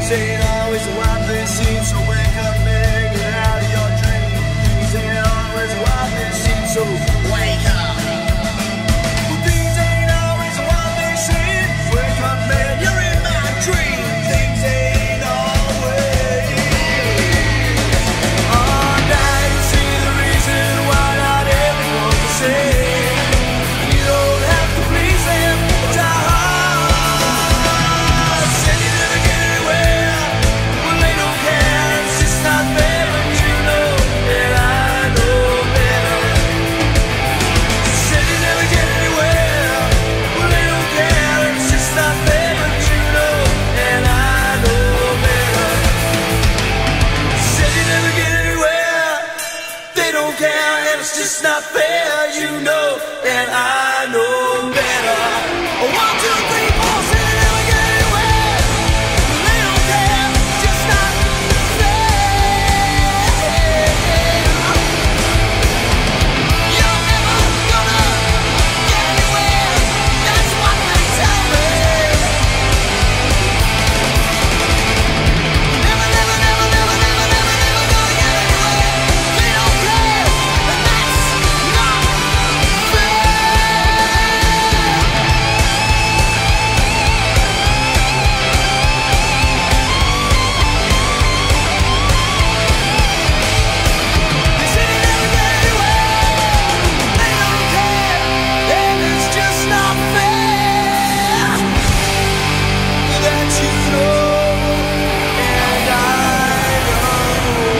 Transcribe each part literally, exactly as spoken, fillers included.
Things ain't always what they seem, so wake up, man, get out of your dream. Things ain't always what they seem, so wake up. Well, things ain't always what they seem. Wake up, man, you're in my dream. Things ain't always. Oh, now you see the reason why not everyone's the same. You don't have to please them, but I said you never get anywhere. Well, they don't care, it's just not fair, but you know that I know better. Said you never get anywhere. Well, they don't care, it's just not fair, but you know that I know better. Said you never get anywhere. They don't care, and it's just not fair, you know that I know better. One, two, three, four, said you never get anywhere. They don't care, it's just not fair. You're never gonna get anywhere. That's what they tell me. Never, never, never, never, never, never, never gonna get anywhere. They don't care, and that's not fair. They said you never get anywhere. They don't care, and it's just not fair. That you know, and I know.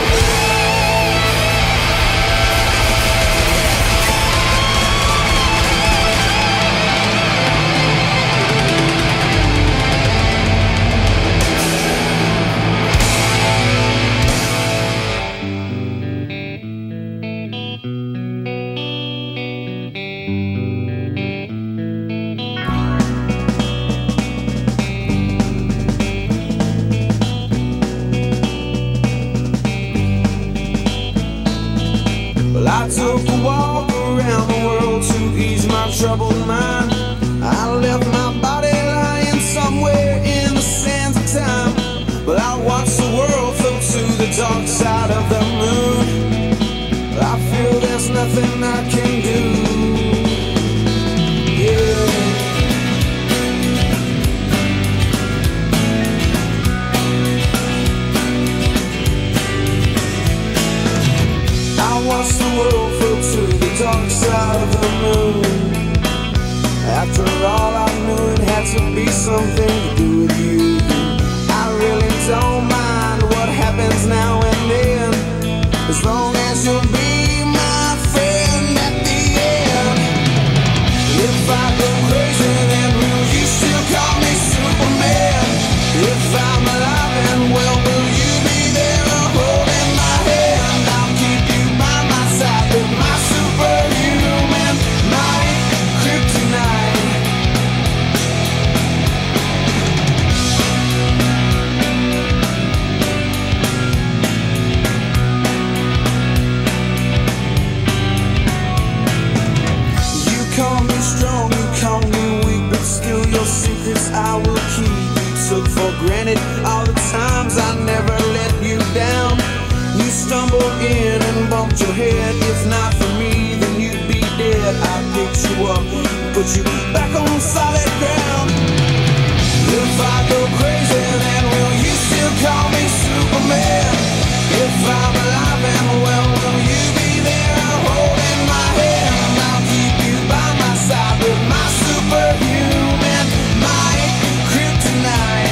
Well, I took a walk around the world to ease my troubled mind. I left my body lying somewhere in the sands of time. But I watched the world float to the dark side of the moon. I feel there's nothing I can do. Yeah. I watched the world float to the dark side of the moon. After all, I knew it had to be something to do with you. I really don't mind what happens now and then, as long as you'll be my friend at the end. If I go crazy, then will you still call me Superman? If I'm alive and well, will you be there holding my hand? I'll keep you by my side with my superhuman might, kryptonite. You call me strong, you call me weak, but still your secrets I will keep. You took for granted all the times I never let you down. You stumbled in and bumped your head. If not for me, then you'd be dead. I picked you up, put you back on solid ground. If I go crazy, then will you still call me Superman? If I'm alive and well, will you be there holding my hand? I'll keep you by my side with my superhuman might, kryptonite.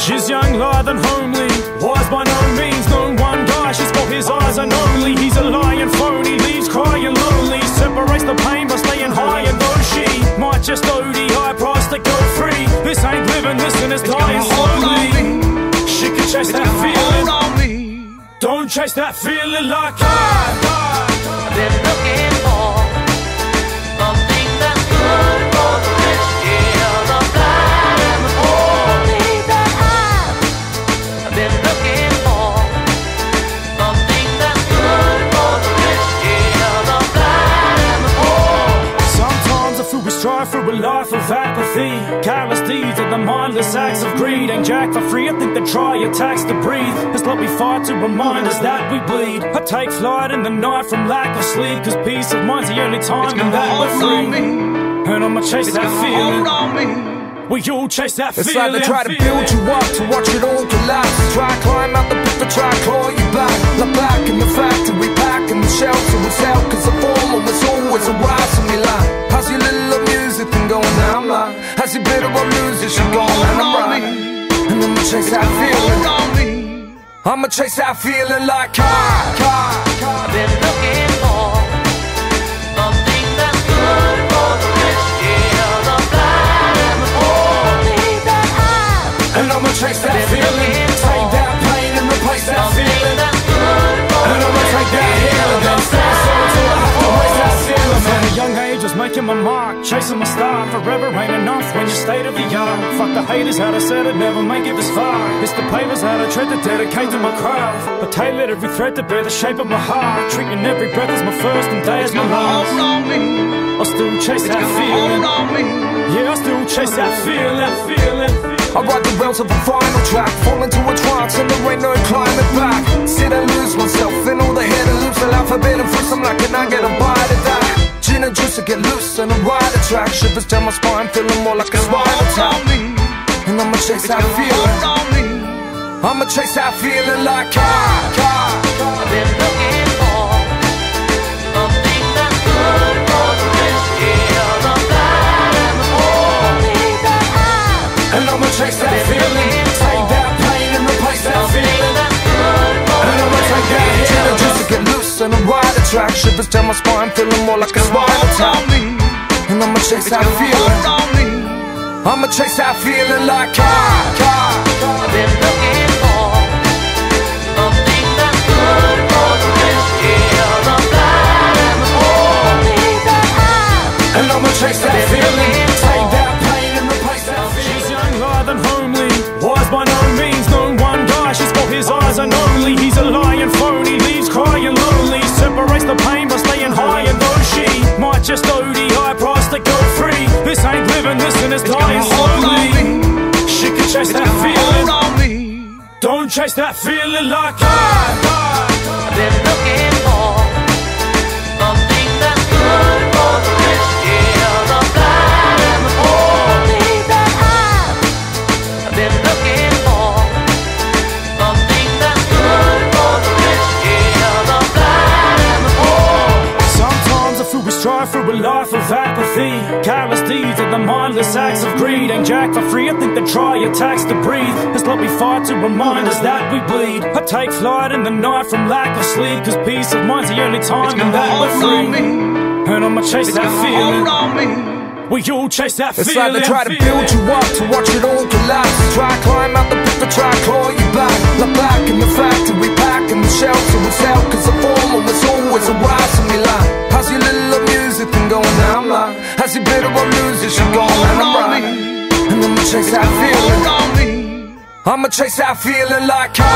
She's young, lithe and homely, wise by no means. Known one guy, she's got his eyes and only. He's a lying phony, leaves crying lonely. Separates the pain by staying high, and though she might just O D, high price to go free. This ain't living, listen, it's dying slowly. She can chase that feeling. Don't chase that feeling like I. I've been looking for something that's good for the rich. Yeah, the blind and the holy that I. I've been looking for something that's good for the rich. Yeah, the blind and the holy. Sometimes I feel we strive for a life of apathy, careless deeds and the mindless acts of greed. Ain't jack for free, I think they try your tax to breathe. It's like we fight to remind us that we bleed. I take flight in the night from lack of sleep, cause peace of mind's the only time in that we're free. And I'ma chase that feeling. We all chase that feeling. It's like they try to build you up to watch it all collapse. Try climb out the pit to try claw you back. Look back in the factory, back in the shelter was out, cause the former was always a rise from your life. How's your little music thing going now? I'm like, how's your bit of a music she going and I'm right. And I'ma chase that feeling. I'ma chase that feeling like I. I've been looking for something that's good for the rich. Yeah, the blind and the holy that I. And I'ma chase that feeling. Take that pain and replace that feeling. And I'ma take that healing. Then stand so until I have to raise that ceiling. From a young age was making my mark, chasing my star. Forever ain't enough when you're state of the art. Fuck the haters, how I said I'd never make it this far. It's the pavers how I tread to dedicate to my craft. I tailored every thread to bear the shape of my heart. Treating every breath as my first and day as my last. I still chase that feeling. Yeah, I still chase that feeling. feeling. I ride the rails of a final track, fall into a trance and there ain't no climbing back. Sit and lose myself in all the hidden loops, the alphabet and fruits. I'm like, can I get a bite of that? Gin and juice to get loose and a ride a track. Shivers down my spine, feeling more like a spinal tap. And I'ma chase that feeling. I'ma chase that feeling like I. I've been looking for something that's good for the rich. Yeah, the blind and the holy that I. And I'ma chase that feeling. Take that pain and replace that feeling. And I'ma take that healing. Just to get loose and a ride a track. Shivers down my spine, feeling more like a spinal tap. And I'ma chase that feeling. I'ma chase that feeling like I. I've been looking for something that's good for the rich. Yeah, the blind and the holy that I. And I'ma chase that feeling. Take that pain and replace that feeling. She's young, lithe and homely, wise by no means. Known one guy, she's got his eyes and only. He's a lying phony, leaves crying lonely. Separates the pain by staying high, and though she might just O D, high price to go free. This ain't living, listen, it's dying slowly. She can chase that feeling. Don't chase that feeling like I. I've been looking for something that's good for the rich. Yeah, the blind and the holy that I. I've been looking for something that's good for the rich. Yeah, the blind and the holy. Sometimes I feel we strive for a life of apathy, careless deeds and the mindless acts of greed. Ain't jack for free, I think they try your tax to breathe. It's like we fight to remind us that we bleed. I take flight in the night from lack of sleep, cause peace of mind's the only time in that we're free. And I'ma chase that feeling. We all chase that feeling. It's like they try to build you up to watch it all collapse. Try climb out the pit to try claw you back. Look back in the factory, back in the shelter was out, cause the former was always a rise from your life. How's your little music thing going now? I'm like, how's your bit of a music she going and I'm right. And I'ma chase that feeling. I'ma chase that feeling like I.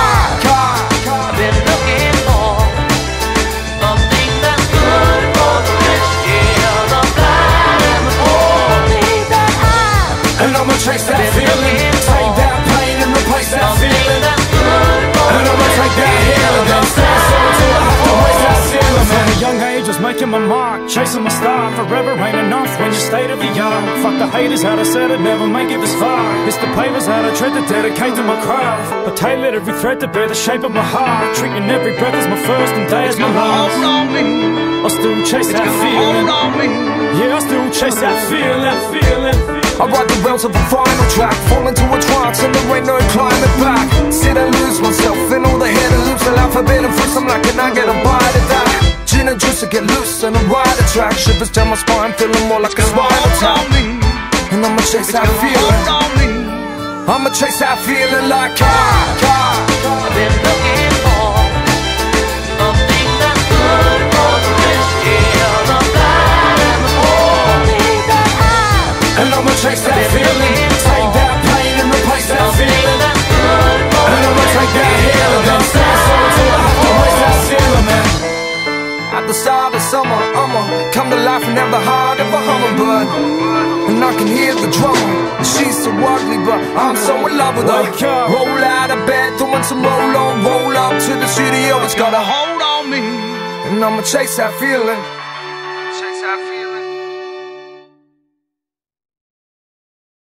I've been looking for something that's good for the rich. Yeah, the blind and the holy that I. And I'ma chase that feeling. Take that pain and replace that feeling. And I'ma take that healing. Then stand so until I have to raise that ceiling. From a young age was making my mark, chasing my star. Forever ain't enough when you're state of the art. Fuck the haters, how I said I'd never make it this far. It's the pavers how I tread to dedicate to my craft. I tailored every thread to bear the shape of my heart. Treating every breath as my first and day as my last. I still chase that feeling. Yeah, I still chase that feeling. feeling. I ride the rails of a final track, fall into a trance and there ain't no climbing back. Sit and lose myself in all the hidden loops, the alphabet and fruits. I'm like, can I get a bite of that? Gin and juice to get loose and a ride a track. Shivers down my spine, feeling more like a spinal tap. And I'ma chase that feeling, I'ma chase that feeling like ah, ah. I've been looking for something that's good for the risk, yeah, the blind and the lonely that I. And I'ma chase that feeling, take that pain and replace that feeling. That's good for And I'ma take that hill and then stand so until I have to raise that ceiling, man. At the start of summer, I'ma come to life and have the heart of a hummingbird. And I can hear the drummer. She's so ugly, but I'm so in love with her. Roll out of bed, throwing some roll on, roll up to the studio. It's got a hold on me, and I'ma chase that feeling.